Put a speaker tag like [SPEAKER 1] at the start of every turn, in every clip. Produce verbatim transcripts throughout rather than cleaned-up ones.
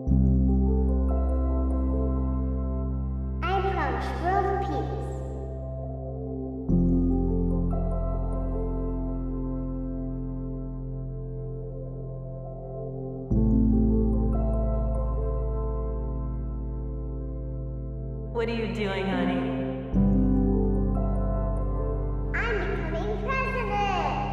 [SPEAKER 1] I'm from World Peace.
[SPEAKER 2] What are you doing, honey?
[SPEAKER 1] I'm becoming president!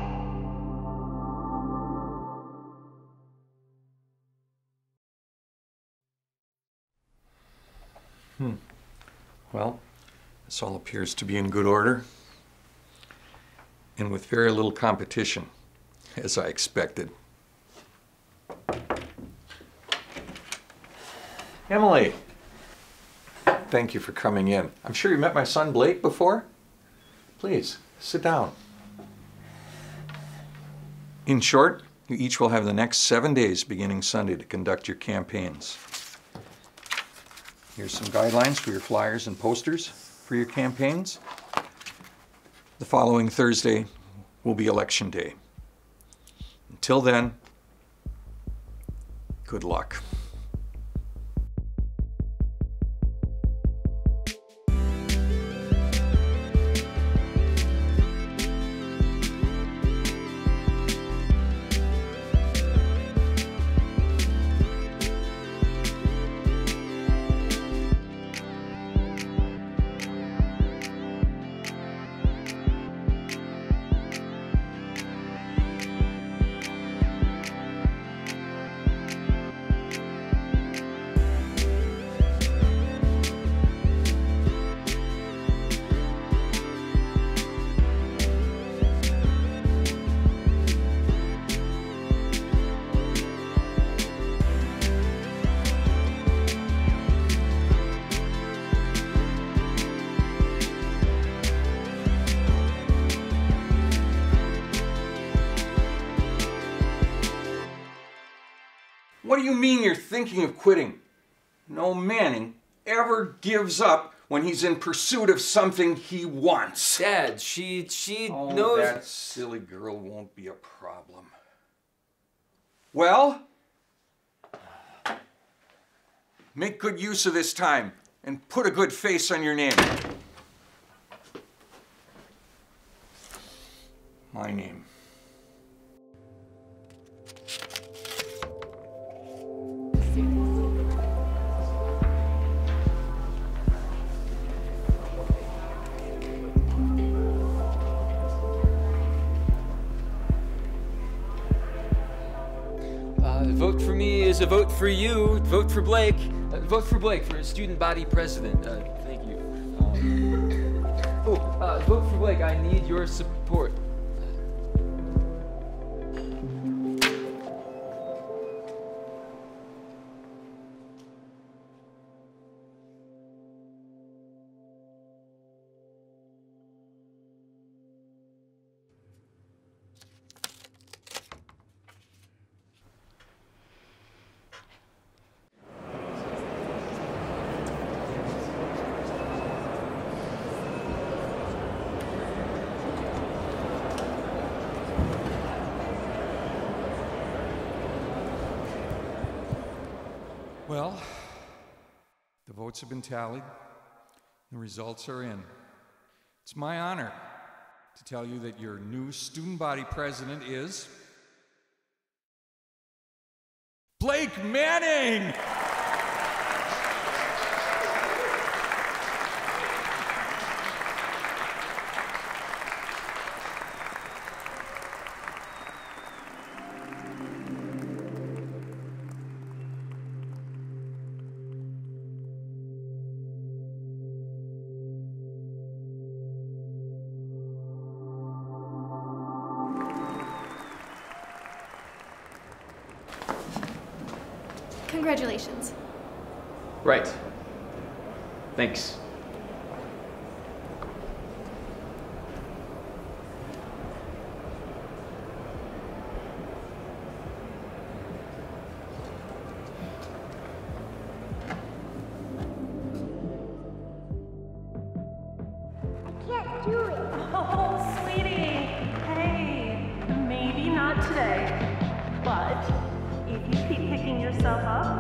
[SPEAKER 3] Hmm. Well, this all appears to be in good order. And with very little competition, as I expected. Emily! Thank you for coming in. I'm sure you met my son Blake before. Please, sit down. In short, you each will have the next seven days beginning Sunday to conduct your campaigns. Here's some guidelines for your flyers and posters for your campaigns. The following Thursday will be Election Day. Until then, good luck. What do you mean you're thinking of quitting? No Manning ever gives up when he's in pursuit of something he wants.
[SPEAKER 4] Dad, she, she
[SPEAKER 3] oh,
[SPEAKER 4] knows...
[SPEAKER 3] that silly girl won't be a problem. Well, make good use of this time and put a good face on your name. My name.
[SPEAKER 4] Vote for me is a vote for you. Vote for Blake. Uh, vote for Blake for student body president. Uh, thank you. Um, oh, uh, vote for Blake. I need your support.
[SPEAKER 3] Well, the votes have been tallied. The results are in. It's my honor to tell you that your new student body president is Blake Manning!
[SPEAKER 5] Congratulations.
[SPEAKER 4] Right. Thanks.
[SPEAKER 1] I can't do it.
[SPEAKER 2] Oh, sweetie. Hey, maybe not today, but if you keep picking yourself up,